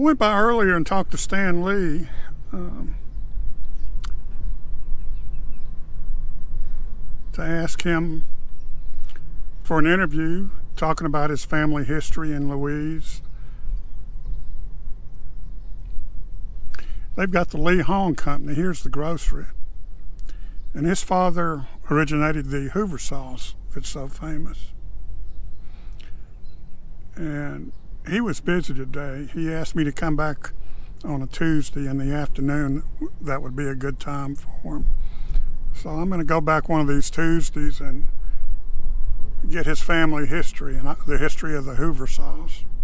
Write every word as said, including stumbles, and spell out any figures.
went by earlier and talked to Stan Lee. Um, to ask him for an interview talking about his family history in Louise. They've got the Lee Hong Company. Here's the grocery. And his father originated the Hoover sauce that's so famous. And he was busy today. He asked me to come back on a Tuesday in the afternoon. That would be a good time for him. So I'm going to go back one of these Tuesdays and get his family history and the history of the Hoover sauce.